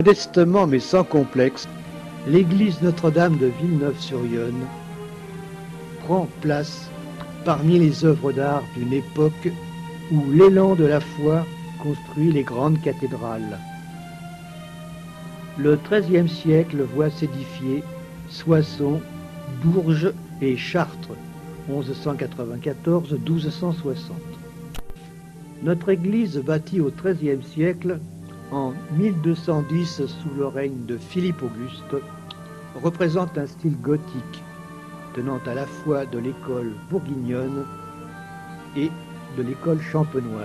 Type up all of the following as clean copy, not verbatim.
Modestement mais sans complexe, l'église Notre-Dame de Villeneuve-sur-Yonne prend place parmi les œuvres d'art d'une époque où l'élan de la foi construit les grandes cathédrales. Le XIIIe siècle voit s'édifier Soissons, Bourges et Chartres, 1194-1260. Notre église, bâtie au XIIIe siècle, en 1210 sous le règne de Philippe Auguste, représente un style gothique, tenant à la fois de l'école bourguignonne et de l'école champenoise.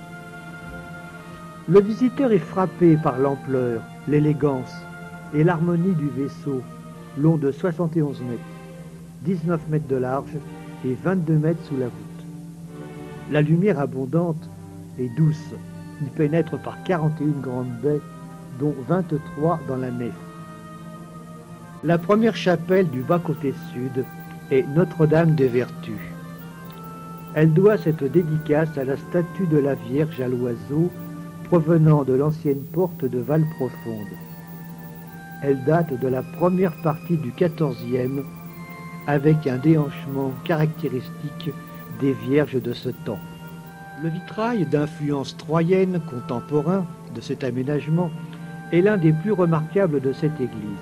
Le visiteur est frappé par l'ampleur, l'élégance et l'harmonie du vaisseau, long de 71 mètres, 19 mètres de large et 22 mètres sous la voûte. La lumière abondante et douce y pénètre par 41 grandes baies, dont 23 dans la nef. La première chapelle du bas-côté sud est Notre-Dame des Vertus. Elle doit cette dédicace à la statue de la Vierge à l'oiseau provenant de l'ancienne porte de Valprofonde. Elle date de la première partie du XIVe avec un déhanchement caractéristique des Vierges de ce temps. Le vitrail d'influence troyenne contemporain de cet aménagement est l'un des plus remarquables de cette église.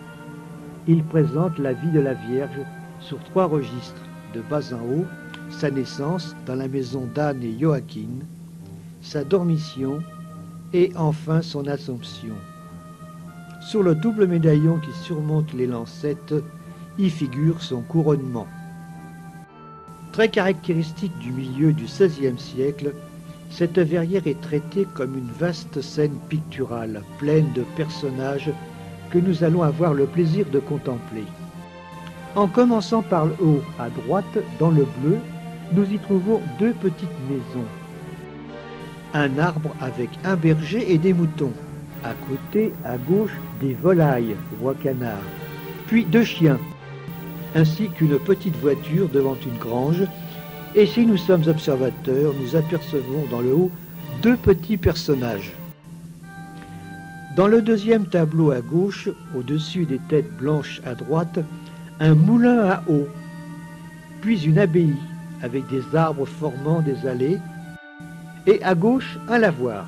Il présente la vie de la Vierge sur 3 registres, de bas en haut, sa naissance dans la maison d'Anne et Joachim, sa dormition et enfin son Assomption. Sur le double médaillon qui surmonte les lancettes, y figure son couronnement. Très caractéristique du milieu du XVIe siècle, cette verrière est traitée comme une vaste scène picturale, pleine de personnages que nous allons avoir le plaisir de contempler. En commençant par le haut à droite, dans le bleu, nous y trouvons 2 petites maisons. Un arbre avec un berger et des moutons. À côté, à gauche, des volailles, roi canard. Puis 2 chiens, ainsi qu'une petite voiture devant une grange. Et si nous sommes observateurs, nous apercevons dans le haut 2 petits personnages. Dans le deuxième tableau à gauche, au-dessus des têtes blanches à droite, un moulin à eau, puis une abbaye avec des arbres formant des allées, et à gauche un lavoir.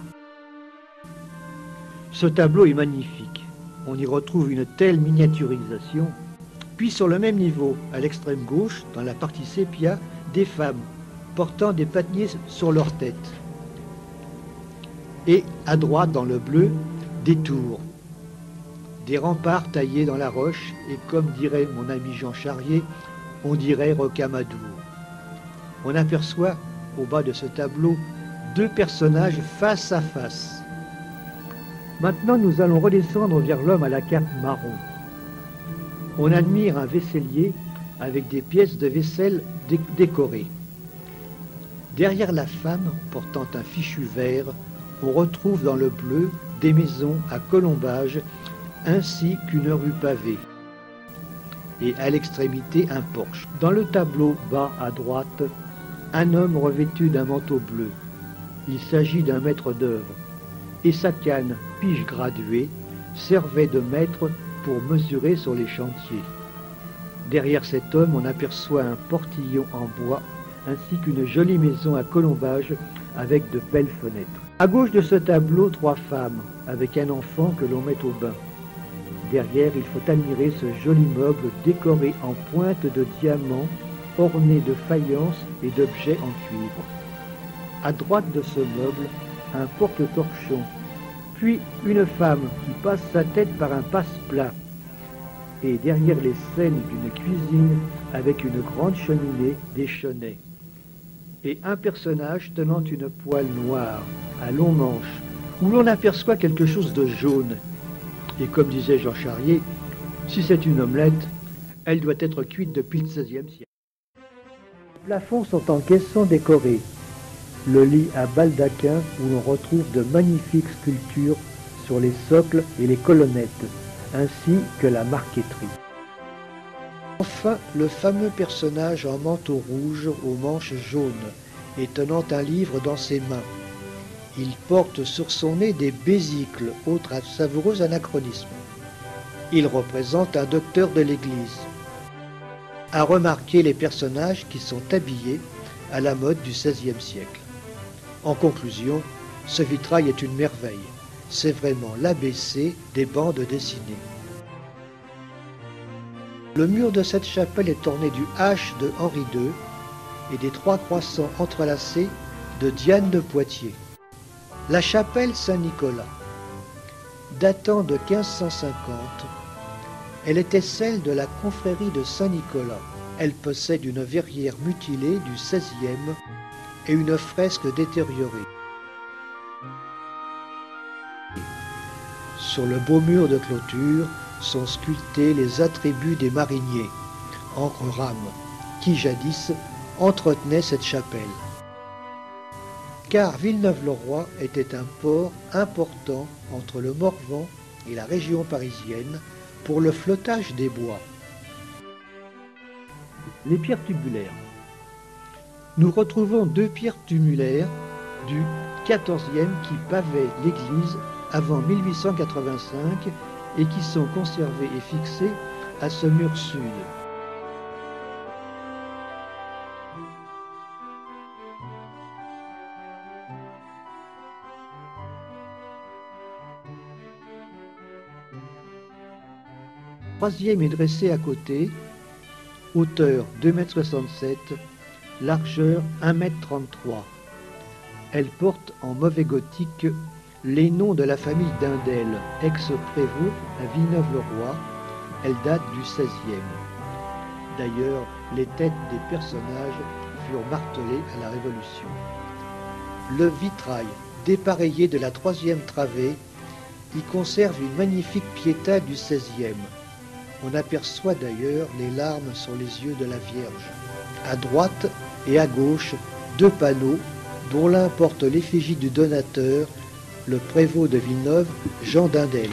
Ce tableau est magnifique. On y retrouve une telle miniaturisation. Puis sur le même niveau, à l'extrême gauche, dans la partie sépia, des femmes portant des paniers sur leur tête. Et à droite, dans le bleu, des tours, des remparts taillés dans la roche, et comme dirait mon ami Jean Charrier, on dirait Rocamadour. On aperçoit, au bas de ce tableau, 2 personnages face à face. Maintenant, nous allons redescendre vers l'homme à la cape marron. On admire un vaisselier avec des pièces de vaisselle décorées. Derrière la femme, portant un fichu vert, on retrouve dans le bleu des maisons à colombage ainsi qu'une rue pavée. Et à l'extrémité, un porche. Dans le tableau bas à droite, un homme revêtu d'un manteau bleu. Il s'agit d'un maître d'œuvre. Et sa canne, pige graduée, servait de mètre pour mesurer sur les chantiers. Derrière cet homme, on aperçoit un portillon en bois ainsi qu'une jolie maison à colombage avec de belles fenêtres. À gauche de ce tableau, 3 femmes avec un enfant que l'on met au bain. Derrière, il faut admirer ce joli meuble décoré en pointe de diamants, orné de faïences et d'objets en cuivre. À droite de ce meuble, un porte-torchon, puis une femme qui passe sa tête par un passe-plat. Et derrière les scènes d'une cuisine avec une grande cheminée, des chenets. Et un personnage tenant une poêle noire, à long manche, où l'on aperçoit quelque chose de jaune. Et comme disait Jean Charrier, si c'est une omelette, elle doit être cuite depuis le XVIe siècle. Les plafonds sont en caissons décorés. Le lit à baldaquin où l'on retrouve de magnifiques sculptures sur les socles et les colonnettes, ainsi que la marqueterie. Enfin, le fameux personnage en manteau rouge aux manches jaunes et tenant un livre dans ses mains. Il porte sur son nez des bésicles, autre savoureux anachronisme. Il représente un docteur de l'Église. À remarquer les personnages qui sont habillés à la mode du XVIe siècle. En conclusion, ce vitrail est une merveille. C'est vraiment l'ABC des bandes dessinées. Le mur de cette chapelle est orné du H de Henri II et des 3 croissants entrelacés de Diane de Poitiers. La chapelle Saint-Nicolas, datant de 1550, elle était celle de la confrérie de Saint-Nicolas. Elle possède une verrière mutilée du XVIe et une fresque détériorée. Sur le beau mur de clôture sont sculptés les attributs des mariniers, encre rame, qui jadis entretenaient cette chapelle. Car Villeneuve-le-Roi était un port important entre le Morvan et la région parisienne pour le flottage des bois. Les pierres tubulaires. Nous retrouvons 2 pierres tumulaires du XIVe qui pavaient l'église avant 1885 et qui sont conservées et fixées à ce mur sud. Le troisième est dressé à côté, hauteur 2,67 m, largeur 1,33 m. Elle porte en mauvais gothique les noms de la famille d'Indel, ex-prévôt à Villeneuve-le-Roi. Elle date du XVIe. D'ailleurs, les têtes des personnages furent martelées à la Révolution. Le vitrail, dépareillé de la 3e travée, y conserve une magnifique piéta du XVIe. On aperçoit d'ailleurs les larmes sur les yeux de la Vierge. À droite et à gauche, 2 panneaux, dont l'un porte l'effigie du donateur, le prévôt de Villeneuve, Jean d'Indel.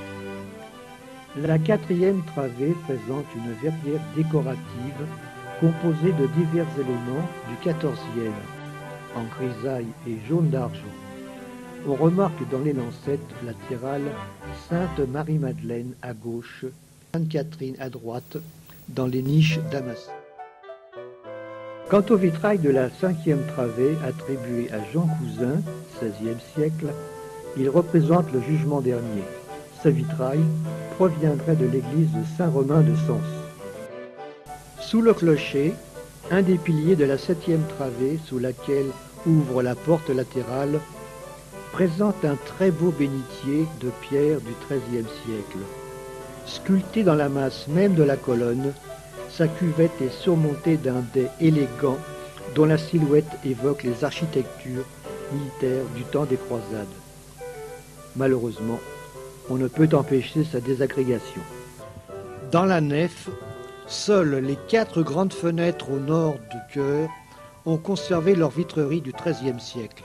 La 4e travée présente une verrière décorative composée de divers éléments du XIVe, en grisaille et jaune d'argent. On remarque dans les lancettes latérales Sainte Marie-Madeleine à gauche, Sainte-Catherine à droite, dans les niches damasques. Quant au vitrail de la 5e travée attribué à Jean Cousin, XVIe siècle, il représente le jugement dernier. Ce vitrail proviendrait de l'église de Saint-Romain de Sens. Sous le clocher, un des piliers de la 7e travée, sous laquelle ouvre la porte latérale, présente un très beau bénitier de pierre du XIIIe siècle. Sculpté dans la masse même de la colonne, sa cuvette est surmontée d'un dais élégant dont la silhouette évoque les architectures militaires du temps des croisades. Malheureusement, on ne peut empêcher sa désagrégation. Dans la nef, seules les 4 grandes fenêtres au nord du chœur ont conservé leur vitrerie du XIIIe siècle,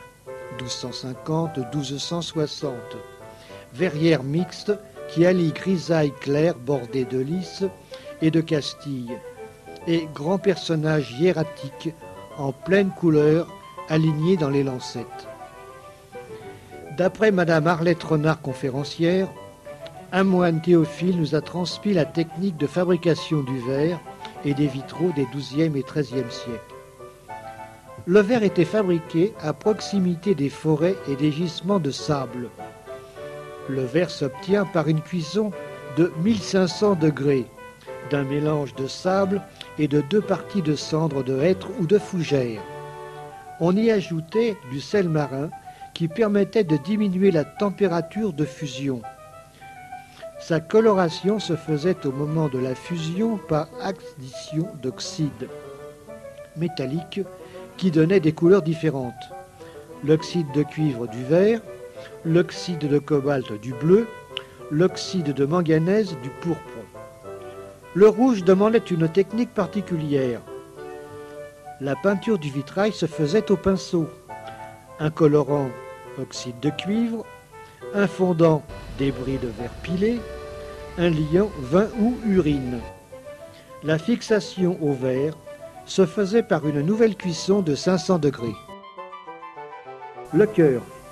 1250-1260, verrière mixte qui allie grisaille claire bordée de lys et de Castille, et grands personnages hiératiques en pleine couleur alignés dans les lancettes. D'après Madame Arlette Renard, conférencière, un moine Théophile nous a transmis la technique de fabrication du verre et des vitraux des XIIe et XIIIe siècles. Le verre était fabriqué à proximité des forêts et des gisements de sable. Le verre s'obtient par une cuisson de 1500 degrés, d'un mélange de sable et de 2 parties de cendres de hêtre ou de fougère. On y ajoutait du sel marin qui permettait de diminuer la température de fusion. Sa coloration se faisait au moment de la fusion par addition d'oxydes métalliques qui donnaient des couleurs différentes. L'oxyde de cuivre du vert, l'oxyde de cobalt du bleu, l'oxyde de manganèse du pourpre. Le rouge demandait une technique particulière. La peinture du vitrail se faisait au pinceau. Un colorant, oxyde de cuivre, un fondant, débris de verre pilé, un liant, vin ou urine. La fixation au verre se faisait par une nouvelle cuisson de 500 degrés. Le chœur.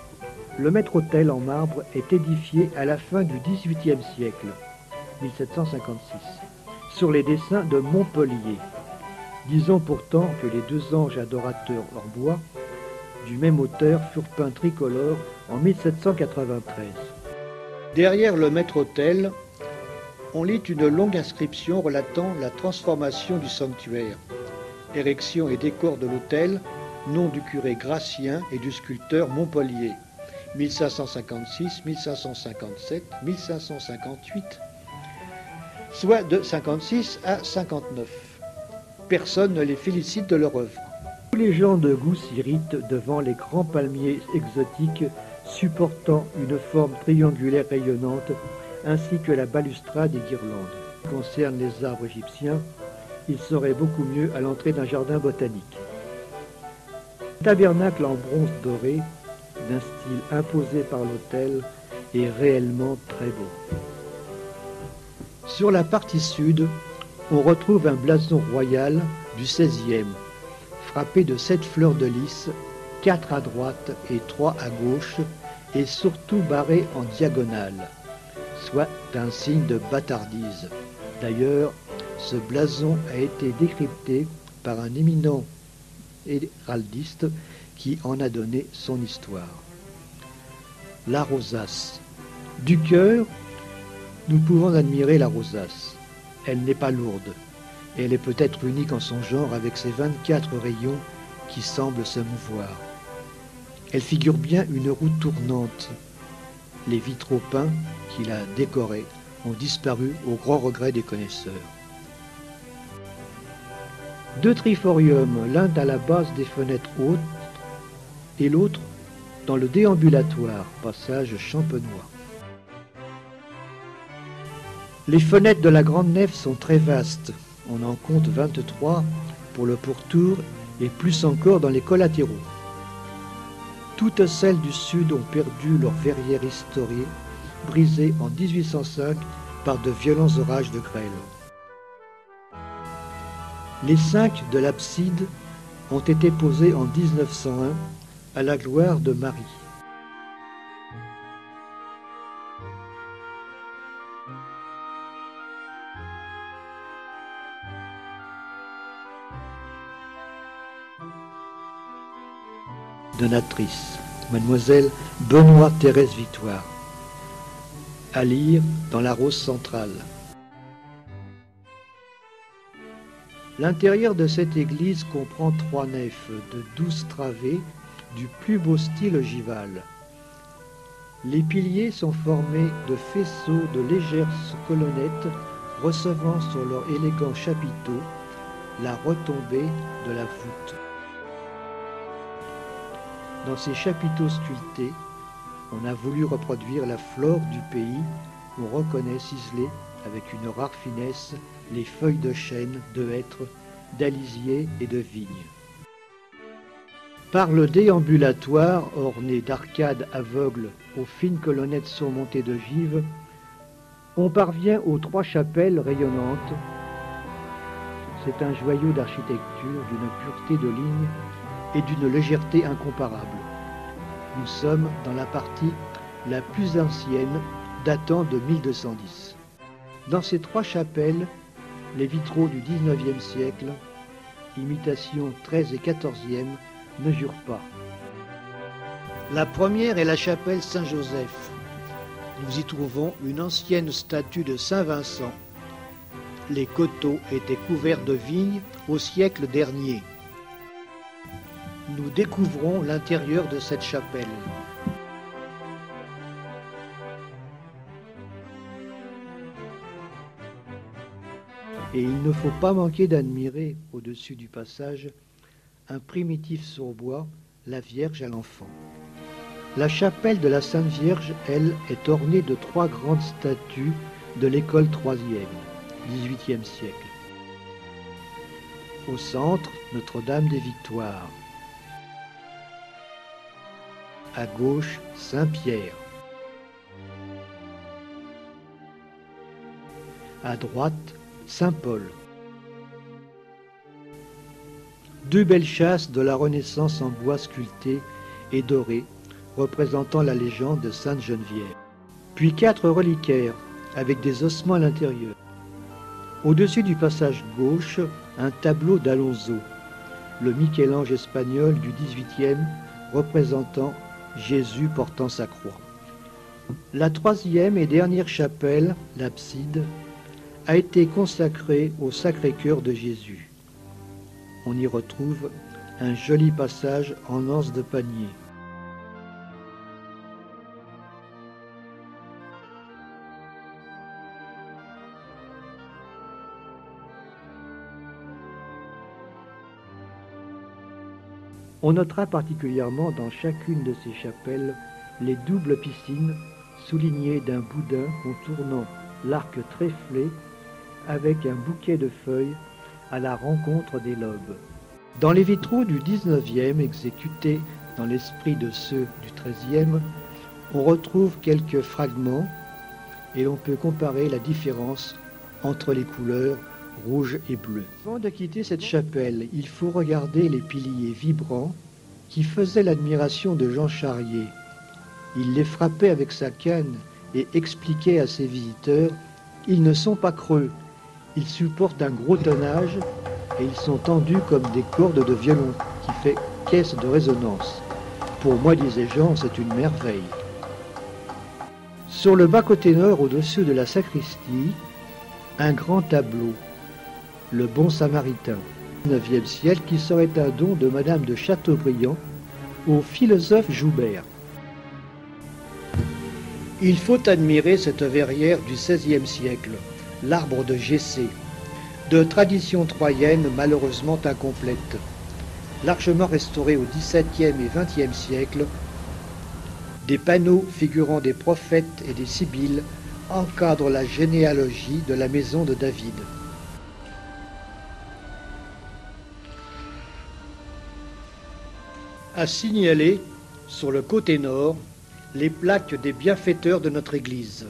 Le maître-autel en marbre est édifié à la fin du XVIIIe siècle, 1756, sur les dessins de Montpellier. Disons pourtant que les deux anges adorateurs en bois, du même auteur, furent peints tricolores en 1793. Derrière le maître-autel, on lit une longue inscription relatant la transformation du sanctuaire. Érection et décor de l'autel, nom du curé Gratien et du sculpteur Montpellier, 1556, 1557, 1558, soit de 56 à 59. Personne ne les félicite de leur œuvre. Tous les gens de goût s'irritent devant les grands palmiers exotiques supportant une forme triangulaire rayonnante, ainsi que la balustrade et guirlandes. En ce qui concerne les arbres égyptiens, il serait beaucoup mieux à l'entrée d'un jardin botanique. Le tabernacle en bronze doré, d'un style imposé par l'autel, est réellement très beau. Sur la partie sud, on retrouve un blason royal du XVIe, frappé de 7 fleurs de lys, 4 à droite et 3 à gauche, et surtout barré en diagonale, soit un signe de bâtardise. D'ailleurs, ce blason a été décrypté par un éminent héraldiste qui en a donné son histoire. La rosace. Du cœur, nous pouvons admirer la rosace. Elle n'est pas lourde. Elle est peut-être unique en son genre avec ses 24 rayons qui semblent se mouvoir. Elle figure bien une roue tournante. Les vitraux peints qui la décoraient ont disparu au grand regret des connaisseurs. 2 triforiums, l'un à la base des fenêtres hautes et l'autre dans le déambulatoire, passage Champenois. Les fenêtres de la grande nef sont très vastes. On en compte 23 pour le pourtour et plus encore dans les collatéraux. Toutes celles du sud ont perdu leur verrière historiée, brisée en 1805 par de violents orages de grêle. Les 5 de l'abside ont été posés en 1901 à la gloire de Marie. Donatrice, mademoiselle Benoît-Thérèse Victoire. À lire dans la rose centrale. L'intérieur de cette église comprend 3 nefs de 12 travées du plus beau style ogival. Les piliers sont formés de faisceaux de légères colonnettes recevant sur leurs élégants chapiteaux la retombée de la voûte. Dans ces chapiteaux sculptés, on a voulu reproduire la flore du pays. On reconnaît ciselées avec une rare finesse les feuilles de chêne, de hêtre, d'alisier et de vigne. Par le déambulatoire, orné d'arcades aveugles aux fines colonnettes surmontées d'ogives, on parvient aux 3 chapelles rayonnantes. C'est un joyau d'architecture d'une pureté de ligne et d'une légèreté incomparable. Nous sommes dans la partie la plus ancienne, datant de 1210. Dans ces 3 chapelles, les vitraux du XIXe siècle, imitation 13 et 14e, ne jurent pas. La première est la chapelle Saint-Joseph. Nous y trouvons une ancienne statue de Saint-Vincent. Les coteaux étaient couverts de vignes au siècle dernier. Nous découvrons l'intérieur de cette chapelle. Et il ne faut pas manquer d'admirer, au-dessus du passage, un primitif surbois, la Vierge à l'enfant. La chapelle de la Sainte Vierge, elle, est ornée de 3 grandes statues de l'école 3e, 18e siècle. Au centre, Notre-Dame des Victoires. À gauche, Saint-Pierre. À droite, Saint-Paul. 2 belles chasses de la Renaissance en bois sculpté et doré représentant la légende de Sainte Geneviève. Puis 4 reliquaires avec des ossements à l'intérieur. Au-dessus du passage gauche, un tableau d'Alonso, le Michel-Ange espagnol du XVIIIe représentant Jésus portant sa croix. La 3e et dernière chapelle, l'abside, a été consacrée au Sacré-Cœur de Jésus. On y retrouve un joli passage en anse de panier. On notera particulièrement dans chacune de ces chapelles les doubles piscines soulignées d'un boudin contournant l'arc tréflé avec un bouquet de feuilles à la rencontre des lobes. Dans les vitraux du XIXe, exécutés dans l'esprit de ceux du XIIIe, on retrouve quelques fragments et l'on peut comparer la différence entre les couleurs rouge et bleu. Avant de quitter cette chapelle, il faut regarder les piliers vibrants qui faisaient l'admiration de Jean Charrier. Il les frappait avec sa canne et expliquait à ses visiteurs « Ils ne sont pas creux, ils supportent un gros tonnage et ils sont tendus comme des cordes de violon qui fait caisse de résonance. Pour moi, disait Jean, c'est une merveille. » Sur le bas-côté nord, au-dessus de la sacristie, un grand tableau, le Bon Samaritain, du IXe siècle, qui serait un don de Madame de Chateaubriand au philosophe Joubert. Il faut admirer cette verrière du XVIe siècle, l'arbre de Gessé, de tradition troyenne malheureusement incomplète. Largement restauré au XVIIe et XXe siècle, des panneaux figurant des prophètes et des sibylles encadrent la généalogie de la maison de David. À signaler, sur le côté nord, les plaques des bienfaiteurs de notre Église.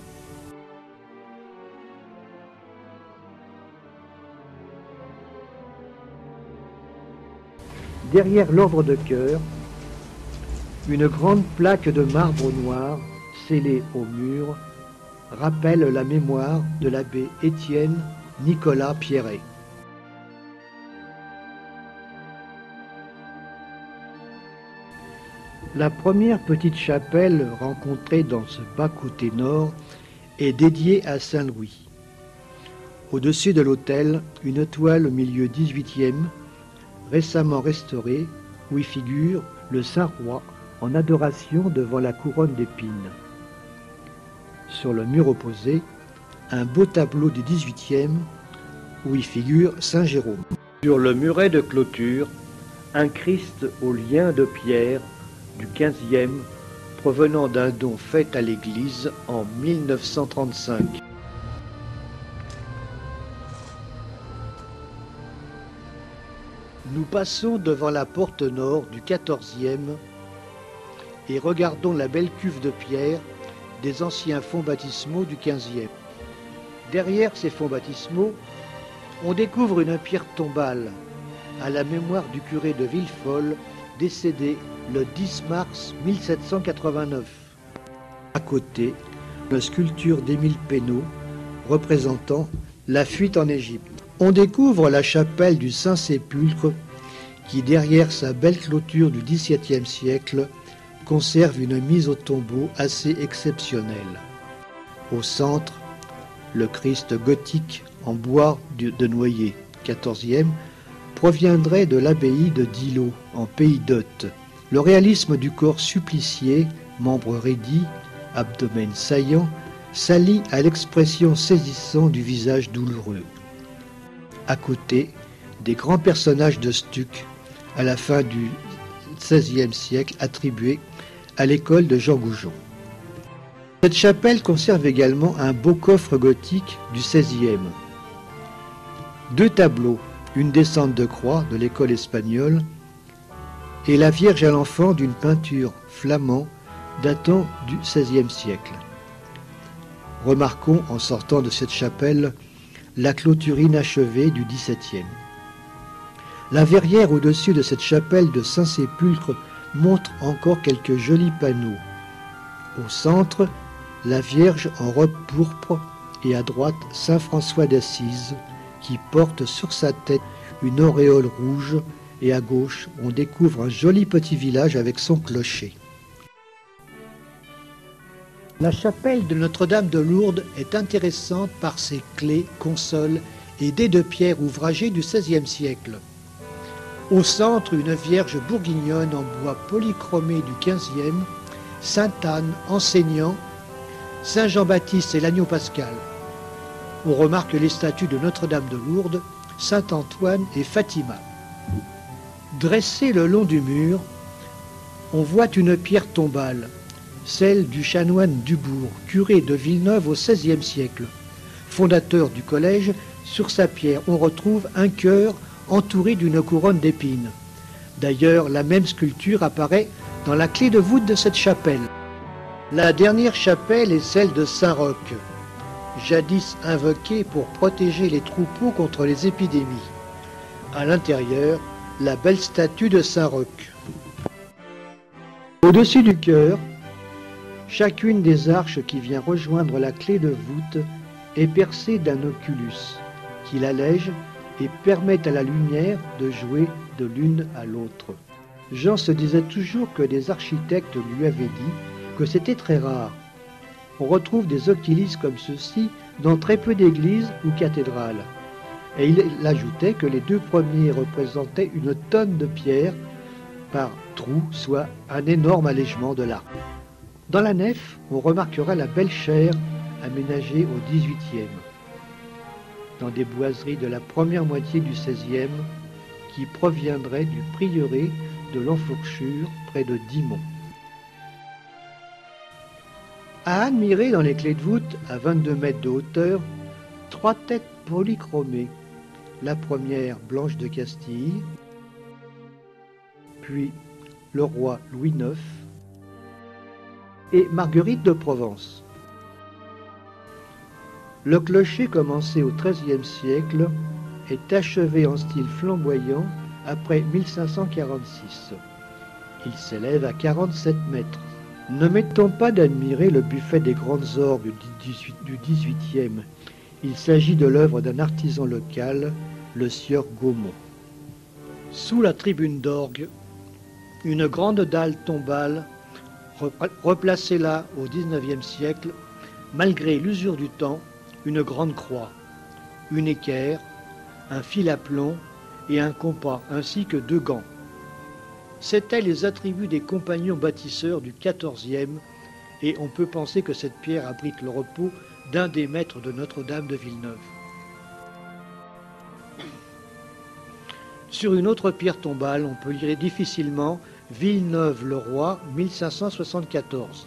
Derrière l'ordre de cœur, une grande plaque de marbre noir scellée au mur rappelle la mémoire de l'abbé Étienne Nicolas Pierret. La première petite chapelle rencontrée dans ce bas-côté nord est dédiée à Saint-Louis. Au-dessus de l'autel, une toile au milieu XVIIIe, récemment restaurée, où y figure le Saint-Roi en adoration devant la couronne d'épines. Sur le mur opposé, un beau tableau du XVIIIe, où y figure Saint Jérôme. Sur le muret de clôture, un Christ au lien de pierre du XVe, provenant d'un don fait à l'Église en 1935. Nous passons devant la porte nord du XIVe et regardons la belle cuve de pierre des anciens fonts baptismaux du XVe. Derrière ces fonts baptismaux, on découvre une pierre tombale à la mémoire du curé de Villefol, décédé le 10 mars 1789. À côté, une sculpture d'Émile Pénaud représentant la fuite en Égypte. On découvre la chapelle du Saint-Sépulcre qui, derrière sa belle clôture du XVIIe siècle, conserve une mise au tombeau assez exceptionnelle. Au centre, le Christ gothique en bois de noyer, XIVe, proviendrait de l'abbaye de Dillot, en pays d'Othe. Le réalisme du corps supplicié, membres raidis, abdomen saillant, s'allie à l'expression saisissante du visage douloureux. À côté, des grands personnages de stuc à la fin du XVIe siècle attribués à l'école de Jean Goujon. Cette chapelle conserve également un beau coffre gothique du XVIe. 2 tableaux, une descente de croix de l'école espagnole et la Vierge à l'enfant d'une peinture flamand datant du XVIe siècle. Remarquons en sortant de cette chapelle la clôture inachevée du XVIIe. La verrière au-dessus de cette chapelle de Saint-Sépulcre montre encore quelques jolis panneaux. Au centre, la Vierge en robe pourpre et à droite Saint François d'Assise qui porte sur sa tête une auréole rouge, et à gauche on découvre un joli petit village avec son clocher. La chapelle de Notre-Dame de Lourdes est intéressante par ses clés, consoles et dés de pierre ouvragés du XVIe siècle. Au centre, une Vierge bourguignonne en bois polychromé du XVe, Sainte Anne enseignant, Saint Jean-Baptiste et l'agneau pascal. On remarque les statues de Notre-Dame de Lourdes, Saint Antoine et Fatima. Dressée le long du mur, on voit une pierre tombale, celle du chanoine Dubourg, curé de Villeneuve au XVIe siècle. Fondateur du collège, sur sa pierre, on retrouve un cœur entouré d'une couronne d'épines. D'ailleurs, la même sculpture apparaît dans la clé de voûte de cette chapelle. La dernière chapelle est celle de Saint-Roch, jadis invoquée pour protéger les troupeaux contre les épidémies. À l'intérieur, la belle statue de Saint-Roch. Au-dessus du chœur, chacune des arches qui vient rejoindre la clé de voûte est percée d'un oculus qui l'allège et permet à la lumière de jouer de l'une à l'autre. Jean se disait toujours que des architectes lui avaient dit que c'était très rare. On retrouve des oculis comme ceux-ci dans très peu d'églises ou cathédrales. Et il ajoutait que les deux premiers représentaient une tonne de pierre par trou, soit un énorme allègement de l'arc. Dans la nef, on remarquera la belle chaire aménagée au XVIIIe, dans des boiseries de la première moitié du XVIe qui proviendraient du prieuré de l'Enfourchure près de Dixmont. À admirer dans les clés de voûte, à 22 mètres de hauteur, 3 têtes polychromées. La première, Blanche de Castille, puis le roi Louis IX et Marguerite de Provence. Le clocher, commencé au XIIIe siècle, est achevé en style flamboyant après 1546. Il s'élève à 47 mètres. N'omettons pas d'admirer le buffet des grandes orgues du XVIIIe. Il s'agit de l'œuvre d'un artisan local, le sieur Gaumont. Sous la tribune d'orgue, une grande dalle tombale, replacée là au XIXe siècle, malgré l'usure du temps, une grande croix, une équerre, un fil à plomb et un compas, ainsi que 2 gants. C'étaient les attributs des compagnons bâtisseurs du XIVe, et on peut penser que cette pierre abrite le repos d'un des maîtres de Notre-Dame de Villeneuve. Sur une autre pierre tombale, on peut lire difficilement Villeneuve-le-Roi, 1574.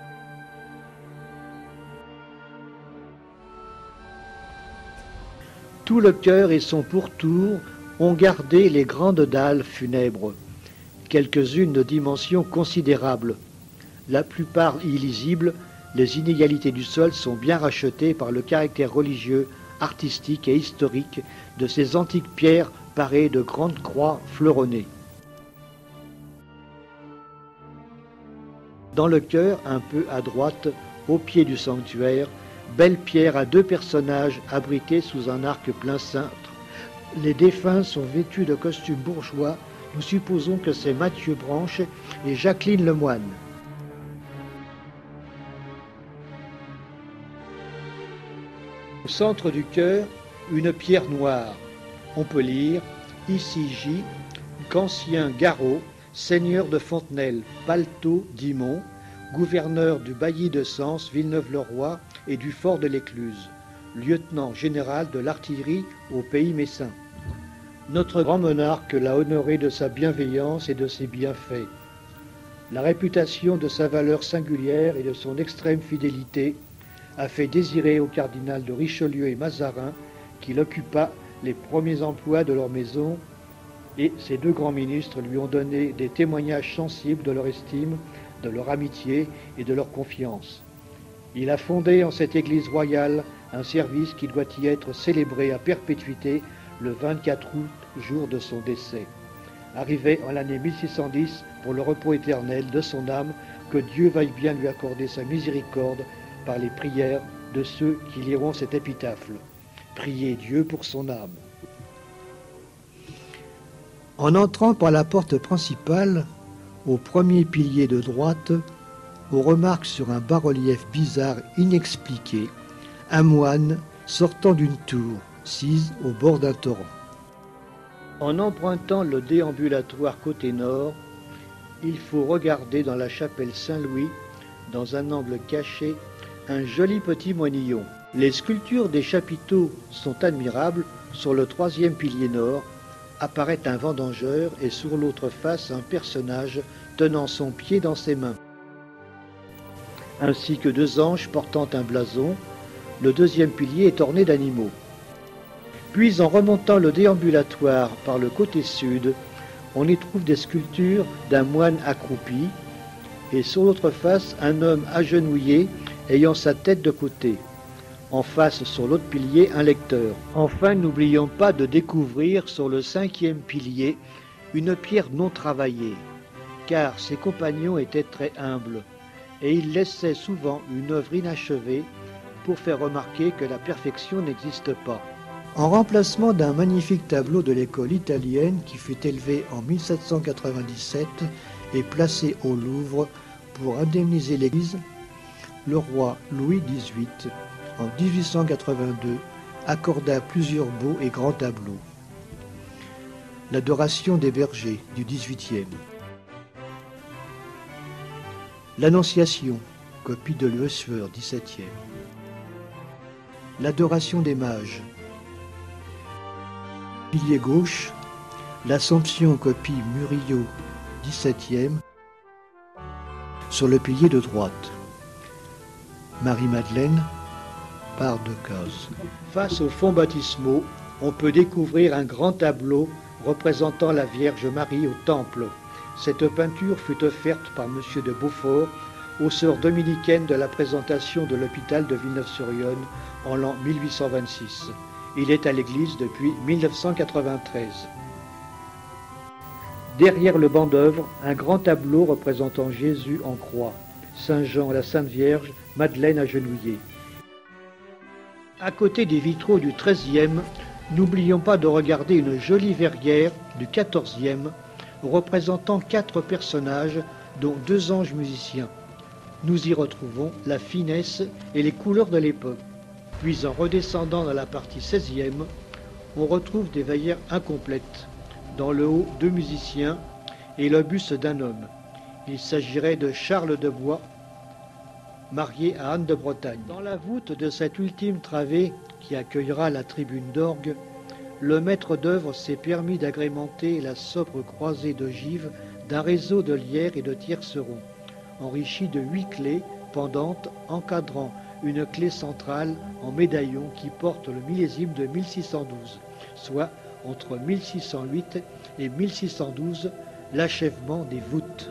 Tout le chœur et son pourtour ont gardé les grandes dalles funèbres, quelques-unes de dimensions considérables. La plupart illisibles, les inégalités du sol sont bien rachetées par le caractère religieux, artistique et historique de ces antiques pierres parées de grandes croix fleuronnées. Dans le chœur, un peu à droite, au pied du sanctuaire, belle pierre à 2 personnages abrités sous un arc plein cintre. Les défunts sont vêtus de costumes bourgeois. Nous supposons que c'est Mathieu Branche et Jacqueline Lemoine. Au centre du chœur, une pierre noire. On peut lire « Ici J, qu'ancien Garot, seigneur de Fontenelle, Palteau, Dixmont, gouverneur du bailli de Sens, Villeneuve-le-Roi et du fort de l'Écluse, lieutenant général de l'artillerie au pays messin. Notre grand monarque l'a honoré de sa bienveillance et de ses bienfaits. La réputation de sa valeur singulière et de son extrême fidélité a fait désirer au cardinal de Richelieu et Mazarin qu'il occupa les premiers emplois de leur maison, et ces 2 grands ministres lui ont donné des témoignages sensibles de leur estime, de leur amitié et de leur confiance. Il a fondé en cette église royale un service qui doit y être célébré à perpétuité le 24 août, jour de son décès. arrivait en l'année 1610 pour le repos éternel de son âme, que Dieu veuille bien lui accorder sa miséricorde par les prières de ceux qui liront cet épitaphe. Priez Dieu pour son âme. En entrant par la porte principale, au premier pilier de droite, on remarque sur un bas-relief bizarre inexpliqué un moine sortant d'une tour, sise au bord d'un torrent. En empruntant le déambulatoire côté nord, il faut regarder dans la chapelle Saint-Louis, dans un angle caché, un joli petit moinillon. Les sculptures des chapiteaux sont admirables. Sur le troisième pilier nord apparaît un vendangeur et sur l'autre face un personnage tenant son pied dans ses mains, ainsi que deux anges portant un blason. Le deuxième pilier est orné d'animaux. Puis en remontant le déambulatoire par le côté sud, on y trouve des sculptures d'un moine accroupi et sur l'autre face un homme agenouillé ayant sa tête de côté. En face, sur l'autre pilier, un lecteur. Enfin, n'oublions pas de découvrir sur le cinquième pilier une pierre non travaillée, car ses compagnons étaient très humbles et ils laissaient souvent une œuvre inachevée pour faire remarquer que la perfection n'existe pas. En remplacement d'un magnifique tableau de l'école italienne qui fut élevé en 1797 et placé au Louvre pour indemniser l'Église, le roi Louis XVIII, en 1882, accorda plusieurs beaux et grands tableaux. L'Adoration des bergers du XVIIIe. L'Annonciation, copie de Lesueur, XVIIe. L'Adoration des mages. Pilier gauche, l'Assomption, copie Murillo, XVIIe. Sur le pilier de droite, Marie-Madeleine, par Decazes. Face aux fonds baptismaux, on peut découvrir un grand tableau représentant la Vierge Marie au Temple. Cette peinture fut offerte par M. de Beaufort aux sœurs dominicaines de la présentation de l'hôpital de Villeneuve-sur-Yonne en l'an 1826. Il est à l'église depuis 1993. Derrière le banc d'œuvre, un grand tableau représentant Jésus en croix, Saint Jean, la Sainte Vierge, Madeleine agenouillée. À côté des vitraux du XIIIe, n'oublions pas de regarder une jolie verrière du XIVe représentant 4 personnages, dont 2 anges musiciens. Nous y retrouvons la finesse et les couleurs de l'époque. Puis en redescendant dans la partie XVIe, on retrouve des veillères incomplètes. Dans le haut, 2 musiciens et le buste d'un homme. Il s'agirait de Charles de Blois, marié à Anne de Bretagne. Dans la voûte de cette ultime travée qui accueillera la tribune d'orgue, le maître d'œuvre s'est permis d'agrémenter la sobre croisée d'ogives d'un réseau de lierre et de tiercerons, enrichi de 8 clés pendantes encadrant une clé centrale en médaillon qui porte le millésime de 1612, soit entre 1608 et 1612, l'achèvement des voûtes.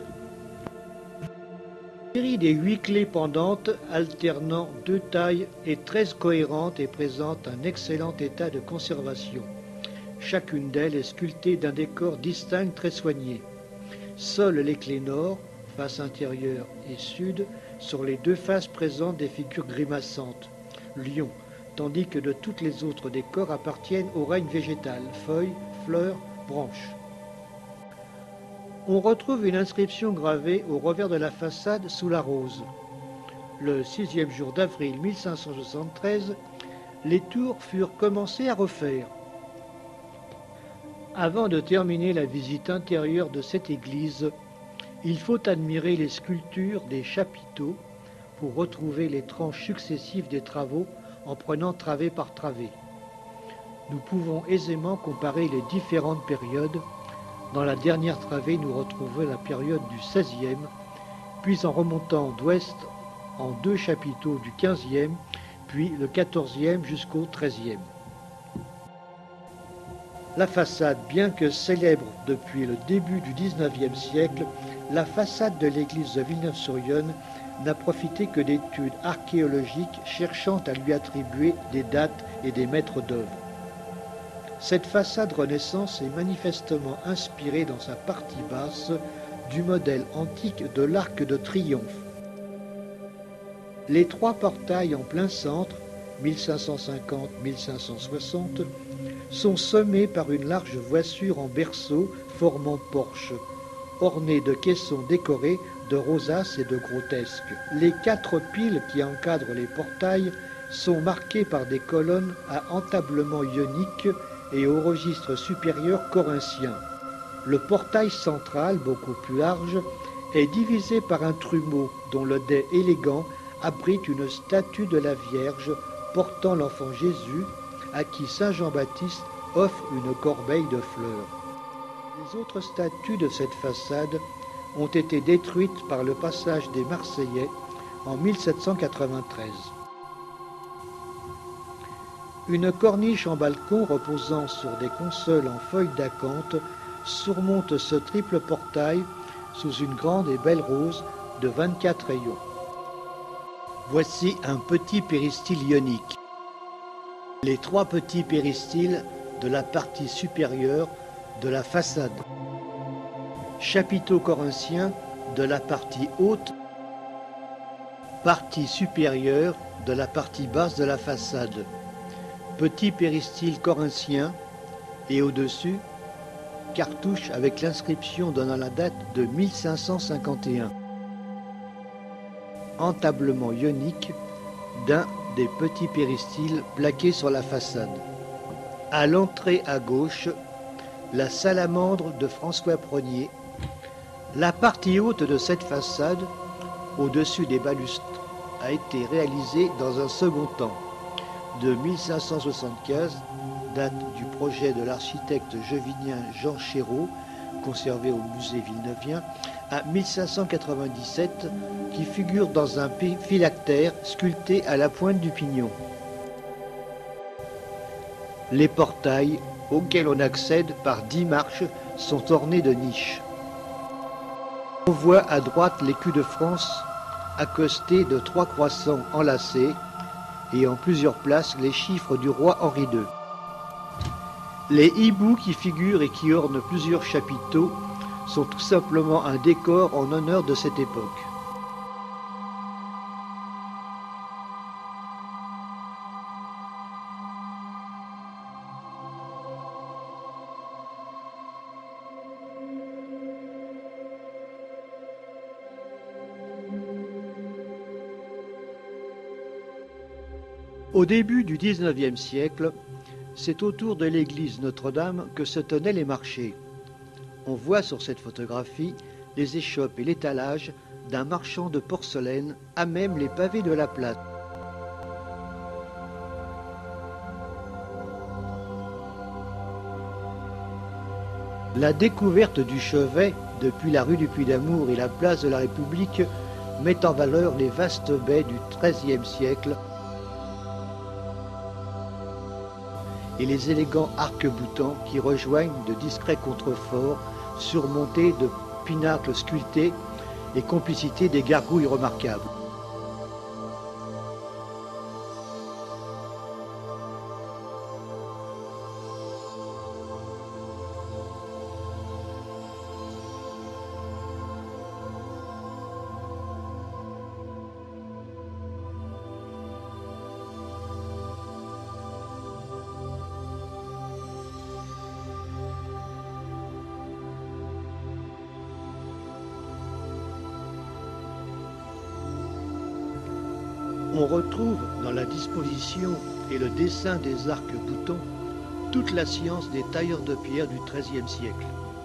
La série des 8 clés pendantes, alternant 2 tailles, est très cohérente et présente un excellent état de conservation. Chacune d'elles est sculptée d'un décor distinct très soigné. Seules les clés nord, face intérieure et sud, sur les 2 faces présentent des figures grimaçantes, lions, tandis que de toutes les autres décors appartiennent au règne végétal, feuilles, fleurs, branches. On retrouve une inscription gravée au revers de la façade sous la rose. Le 6e jour d'avril 1573, les tours furent commencées à refaire. Avant de terminer la visite intérieure de cette église, il faut admirer les sculptures des chapiteaux pour retrouver les tranches successives des travaux en prenant travée par travée. Nous pouvons aisément comparer les différentes périodes. Dans la dernière travée, nous retrouvons la période du XVIe, puis en remontant d'ouest en 2 chapiteaux du XVe, puis le XIVe jusqu'au XIIIe. La façade, bien que célèbre depuis le début du XIXe siècle, la façade de l'église de Villeneuve-sur-Yonne n'a profité que d'études archéologiques cherchant à lui attribuer des dates et des maîtres d'œuvre. Cette façade Renaissance est manifestement inspirée dans sa partie basse du modèle antique de l'Arc de Triomphe. Les trois portails en plein centre, 1550-1560, sont sommés par une large voiture en berceau formant porche, ornée de caissons décorés de rosaces et de grotesques. Les quatre piles qui encadrent les portails sont marquées par des colonnes à entablement ionique et au registre supérieur corinthien. Le portail central, beaucoup plus large, est divisé par un trumeau dont le dais élégant abrite une statue de la Vierge portant l'enfant Jésus, à qui saint Jean-Baptiste offre une corbeille de fleurs. Les autres statues de cette façade ont été détruites par le passage des Marseillais en 1793. Une corniche en balcon reposant sur des consoles en feuilles d'acanthe surmonte ce triple portail sous une grande et belle rose de 24 rayons. Voici un petit péristyle ionique. Les trois petits péristyles de la partie supérieure de la façade. Chapiteau corinthien de la partie haute, partie supérieure de la partie basse de la façade. Petit péristyle corinthien et au-dessus, cartouche avec l'inscription donnant la date de 1551. Entablement ionique d'un des petits péristyles plaqués sur la façade. À l'entrée à gauche, la salamandre de François Ier. La partie haute de cette façade, au-dessus des balustres, a été réalisée dans un second temps, de 1575, date du projet de l'architecte jeuvinien Jean Chéreau, conservé au musée villeneuve, à 1597, qui figure dans un phylactère sculpté à la pointe du pignon. Les portails, auxquels on accède par 10 marches, sont ornés de niches. On voit à droite l'écu de France, accosté de 3 croissants enlacés, et en plusieurs places les chiffres du roi Henri II. Les hiboux qui figurent et qui ornent plusieurs chapiteaux sont tout simplement un décor en honneur de cette époque. Au début du XIXe siècle, c'est autour de l'église Notre-Dame que se tenaient les marchés. On voit sur cette photographie les échoppes et l'étalage d'un marchand de porcelaine à même les pavés de la place. La découverte du chevet depuis la rue du Puy-d'Amour et la place de la République met en valeur les vastes baies du XIIIe siècle et les élégants arcs-boutants qui rejoignent de discrets contreforts surmontés de pinacles sculptés et complicité des gargouilles remarquables. On retrouve dans la disposition et le dessin des arcs-boutants toute la science des tailleurs de pierre du XIIIe siècle.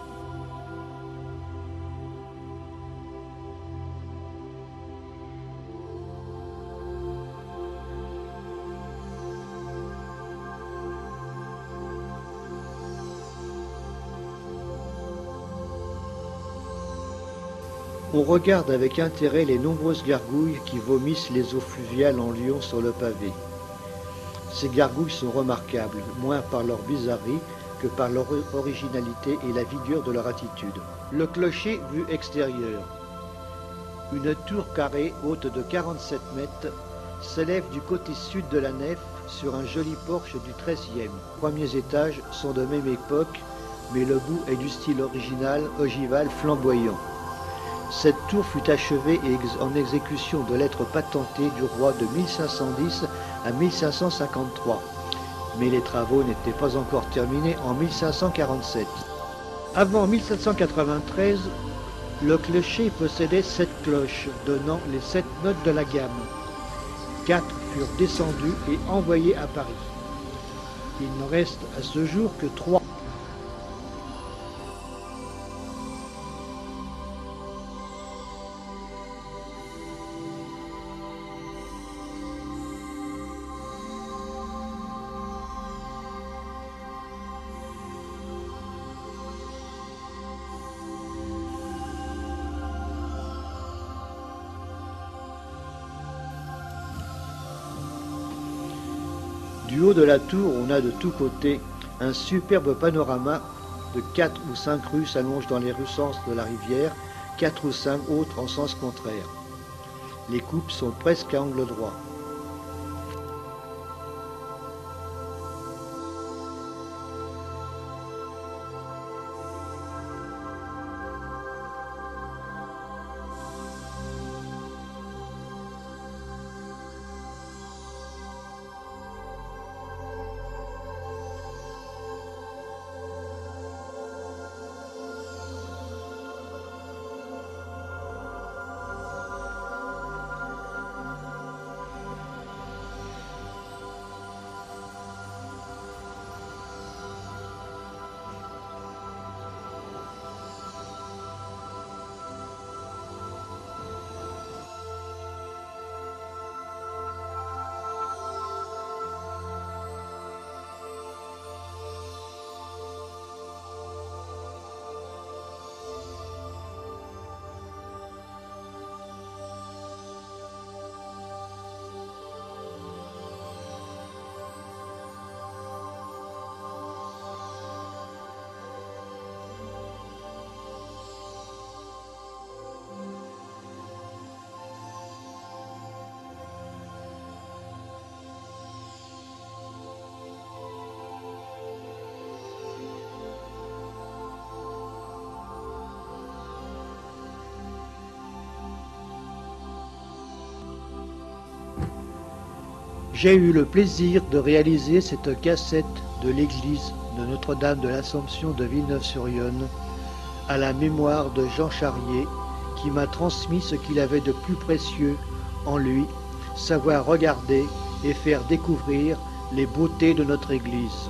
On regarde avec intérêt les nombreuses gargouilles qui vomissent les eaux fluviales en lion sur le pavé. Ces gargouilles sont remarquables, moins par leur bizarrerie que par leur originalité et la vigueur de leur attitude. Le clocher vue extérieure. Une tour carrée haute de 47 mètres s'élève du côté sud de la nef sur un joli porche du XIIIe. Les premiers étages sont de même époque, mais le bout est du style original ogival flamboyant. Cette tour fut achevée en exécution de lettres patentées du roi de 1510 à 1553, mais les travaux n'étaient pas encore terminés en 1547. Avant 1793, le clocher possédait 7 cloches, donnant les 7 notes de la gamme. 4 furent descendues et envoyées à Paris. Il ne reste à ce jour que 3. Du haut de la tour, on a de tous côtés un superbe panorama de 4 ou 5 rues s'allongent dans les sens de la rivière, 4 ou 5 autres en sens contraire. Les coupes sont presque à angle droit. J'ai eu le plaisir de réaliser cette cassette de l'église de Notre-Dame de l'Assomption de Villeneuve-sur-Yonne à la mémoire de Jean Charrier, qui m'a transmis ce qu'il avait de plus précieux en lui, savoir regarder et faire découvrir les beautés de notre église.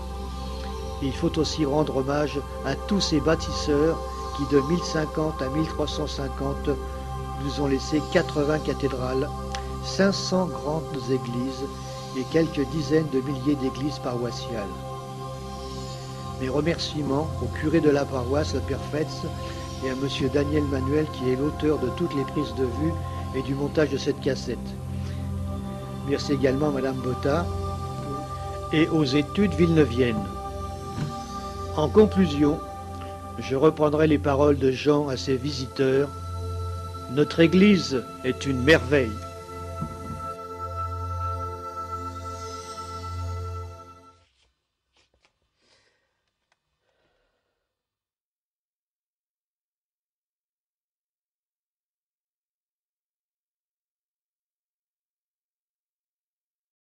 Il faut aussi rendre hommage à tous ces bâtisseurs qui de 1050 à 1350 nous ont laissé 80 cathédrales, 500 grandes églises et quelques dizaines de milliers d'églises paroissiales. Mes remerciements au curé de la paroisse, le Père Fetz, et à Monsieur Daniel Manuel, qui est l'auteur de toutes les prises de vue et du montage de cette cassette. Merci également à Madame Botta et aux études villeneuviennes. En conclusion, je reprendrai les paroles de Jean à ses visiteurs. Notre Église est une merveille.